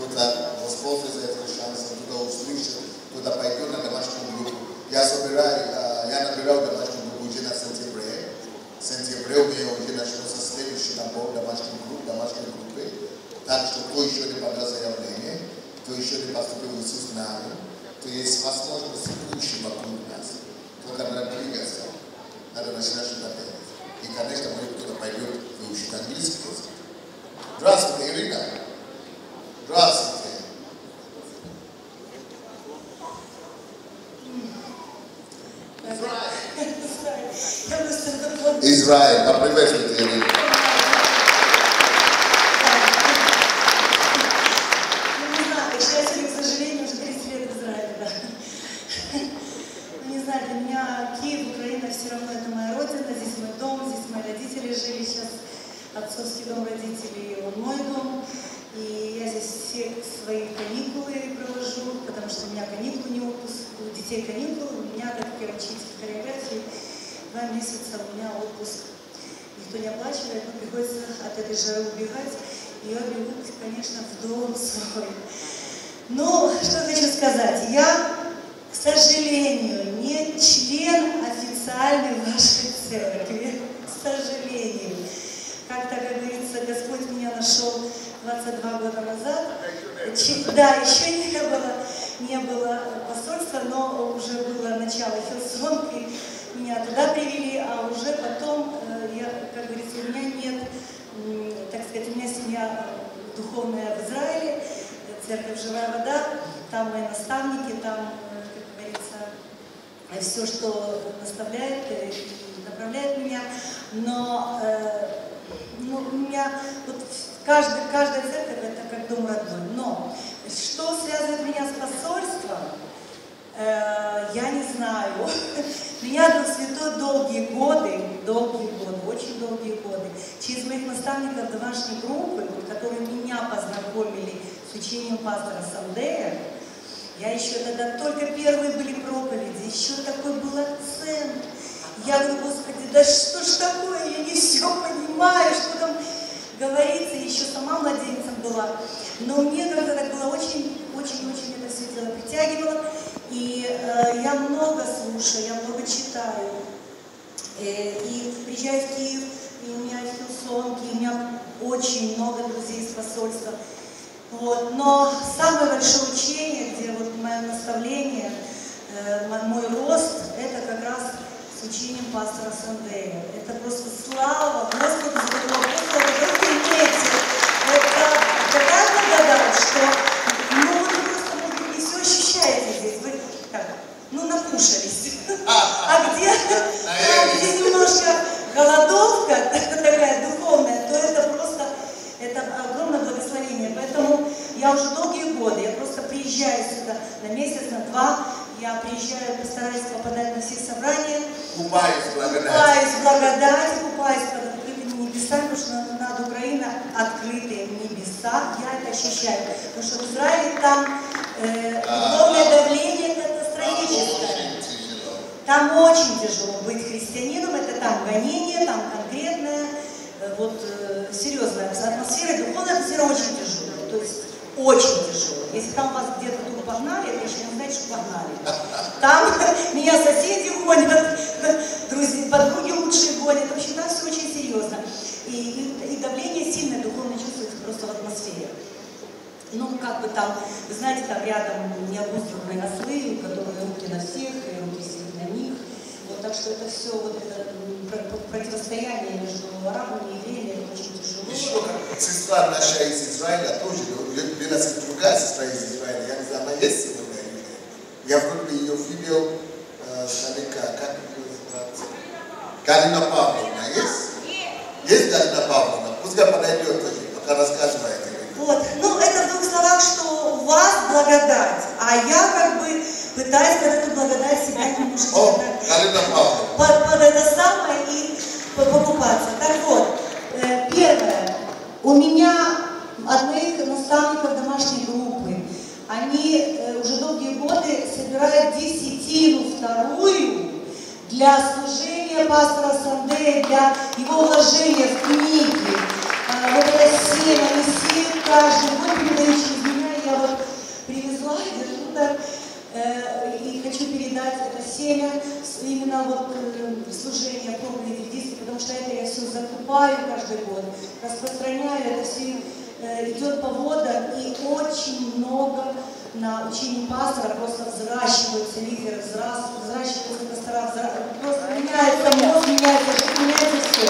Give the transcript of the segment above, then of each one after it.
кто-то воспользуется этим шансом, кто-то услышит, кто-то пойдет на домашнюю группу. Я набирал домашнюю группу уже на сентябре. В сентябре у меня уже начался следующий набор домашней группы. Так что кто еще не подал заявление, кто еще не поступил в Иисус нами, то есть возможность лучше вокруг нас. Только надо двигаться, надо начинать что-то делать. И, конечно, может кто-то пойдет выучить английский язык. Здравствуйте, Ирина. Здравствуйте. Израиль. Поприветствуйте, Ирина. Отцовский дом родителей, он мой дом, и я здесь все свои каникулы провожу, потому что у меня каникулы, не отпуск, у детей каникулы, у меня, так как я учитель хореографии, 2 месяца у меня отпуск. Никто не оплачивает, но приходится от этой жары убегать, и я бегу, конечно, в дом свой. Но, что хочу сказать, я, к сожалению, не член официальной вашей церкви, к сожалению. Как-то, как говорится, Господь меня нашел 22 года назад. Да, еще не было посольства, но уже было начало Хиллсонг, и меня туда привели, а уже потом, как говорится, у меня нет, так сказать, у меня семья духовная в Израиле, церковь «Живая вода», там мои наставники, там, как говорится, все, что наставляет и направляет меня, но у меня вот каждая церковь это как дом родной. Но что связывает меня с посольством, я не знаю. Меня Дух Святой долгие годы, очень долгие годы, через моих наставников домашней группы, которые меня познакомили с учением пастора Сандея, я еще тогда только первые были проповеди, еще такой был акцент. Я говорю, Господи, да что ж такое, я не все понимаю, что там говорится, еще сама младенцем была. Но мне как-то так было очень это все дело притягивало. И я много слушаю, я много читаю. И приезжаю в Киев, и у меня в Хиллсонг, и у меня очень много друзей из посольства. Вот. Но самое большое учение, где вот мое наставление, мой рост, это как раз с учением пастора Сандея. Это просто слава Господу за его апостола, вы понимаете, это такая благодать, что вы просто, может быть, не все ощущаете здесь, вы так, накушались. А где немножко голодовка такая духовная, то это просто, это огромное благословение. Поэтому я уже долгие годы, я просто приезжаю сюда на месяц, на 2, я приезжаю, постараюсь попадать на все собрания. Купаюсь в благодати, купаюсь под открытыми небесами, потому что над Украиной открытые небеса, я это ощущаю. Потому что в Израиле там духовное давление катастрофическое. Там очень тяжело быть христианином, это там гонение, там конкретная, серьезная атмосфера, духовная атмосфера очень тяжелая. То есть очень тяжело. Если там вас где-то тут погнали, это еще не значит, что погнали. Там меня соседи гонят, друзья, подруги лучшие гонят. В общем, там все очень серьезно. И давление сильное духовно чувствуется просто в атмосфере. Как бы там, вы знаете, там рядом необузданные ослы, у которых руки на всех, и руки сидят на них. Так что это все это противостояние между арабами и евреями, это очень тяжело. Еще как сестра наша из Израиля тоже, у нас другая сестра из Израиля, я не знаю, она есть сегодня или нет. Я вроде бы ее видел далека, как ее называется? Галина Павловна есть? Есть Галина Павловна? Пускай подойдет тоже, пока рассказывает. Это в 2 словах, что у вас благодать, а я как бы пытаюсь под эту благодать себя немножко под это самое и покупаться. Так вот, первое, у меня от моих наставников домашней группы, они уже долгие годы собирают десятину вторую для служения пастора Сандея, для его вложения в книги. Вот это семя, они сеют каждый год, передают через меня, зла, держу так. И хочу передать это семя, именно вот служение проповеди в детстве, потому что это я все закупаю каждый год, распространяю, это все идет по водам, и очень много на учении пастора просто взращиваются лидеры, взращиваются пастора, просто меняется мозг, меняется жизнь, меняется все.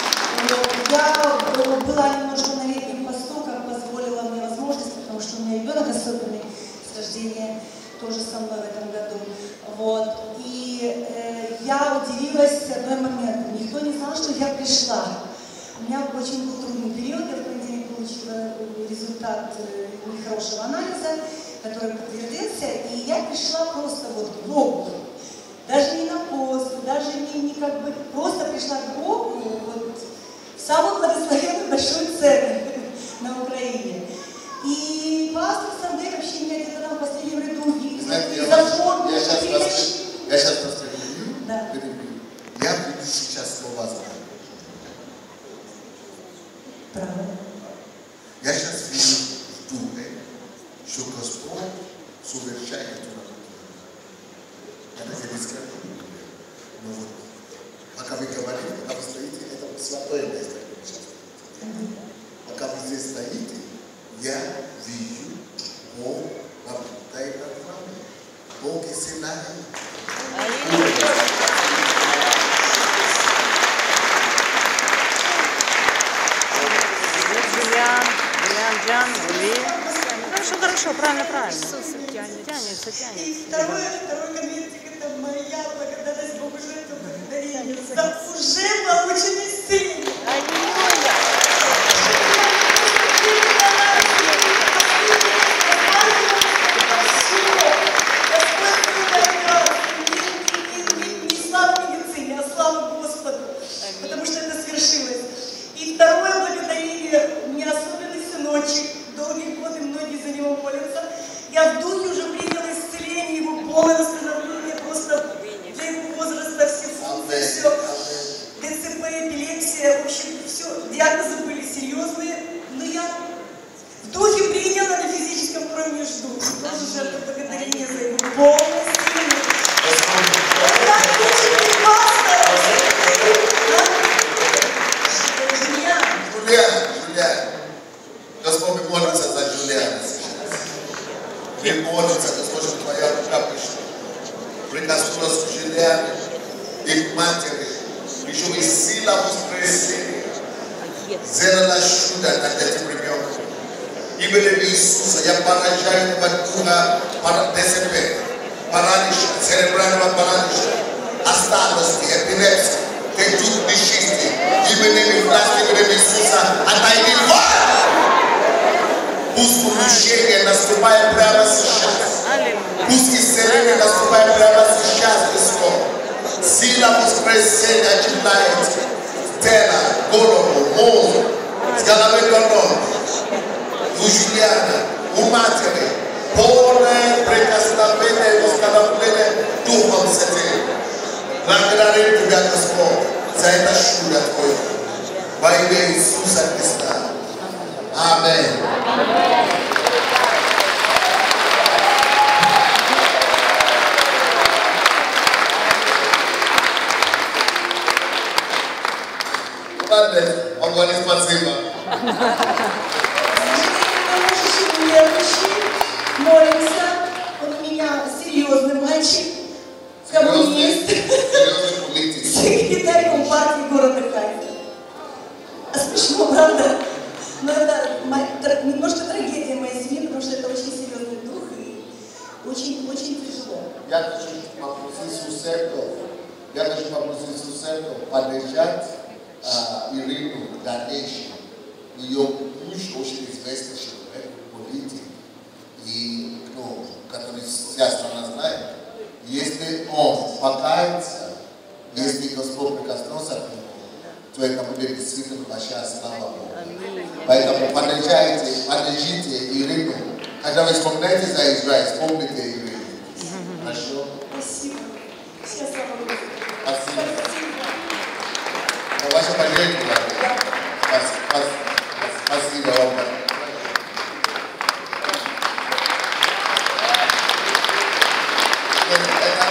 Я была немножко на летнем посту, как позволила мне возможность, потому что у меня ребенок особенный с рождения, тоже со мной в этом году. Вот. И я удивилась в одной момент. Никто не знал, что я пришла. У меня очень был трудный период. Я в понедельник получила результат нехорошего анализа, который подтвердился. И я пришла просто вот к Богу. Даже не на пост, даже не как бы, просто пришла к Богу вот, в самую благословенную большую церковь на Украине. И пастор Сандей вообще меня где-то там в последнем ряду увидел. Я сейчас просто перебью. Да. Я буду сейчас слова знать. Правда. Я сейчас вижу в духе, что Господь совершает эту работу. Это не скажу. Но вот, пока вы говорите, пока вы стоите, это святое место. Пока вы здесь стоите, я вижу, Бог наблюдает над вами. Бог и сценарий. Джан, Ули. Хорошо, правильно. Тянется. И второй конвертик, это моя благодарность Богу, что это благодарение за уже полученный сын. Не слава медицине, а слава Господу, потому что это свершилось. И второе благодарение, у меня особенный сыночек, долгие годы многие за него молятся. Я в духе уже приняла исцеление, его полное восстановление, просто для его возраста все функции, все. ДЦП, эпилепсия, в общем, все, диагнозы были серьезные, но я в духе приняла, на физическом уровне жду. Тоже жертва благодарения за его полное исцеление. Джулиан, Господь молится за Джулиана сейчас. Не молится, Господь, твоя рука пришла. Прикоснулась к Джулиану и к матери. Еще и сила воскресения сделала чудо над этим ребенком. Именем Иисуса я поражаю духа ДЦП, паралича, церебрального паралича, осталости, эпилепсии, течут нечисти. Именем Иисуса отойди вон! Пусть улучшение наступает прямо сейчас. Пусть исцеление наступает прямо сейчас, Господь. Сила воскресения читает тело, голову, мозг, с головы до ног. У Джулиана, у матери, полное прикосновение и восстановление Духом Святым. Благодарим Тебя, Господь, за это чудо Твое. Во имя Иисуса Христа. Аминь. Он говорит спасибо. Молимся. Он у меня серьезный мальчик. Коммунист. Серьезный политик. Секретарь компартии города Харькова. А смешно, правда? Но это немножко трагедия моей семьи, потому что это очень серьезный дух и очень тяжело. Я хочу попросить Сусерко поддержать Ирину в дальнейшем. Ее муж очень известный человек, политик, и, который вся страна знает. Если он покается, если Господь прикоснулся к нему, то это будет действительно большая слава Богу. Поэтому поддержите Ирину. Когда вы вспомните за Израиль, вспомните Ирину. Хорошо? Спасибо. Вся слава Богу. Спасибо. Ваша поддержка. Спасибо вам. это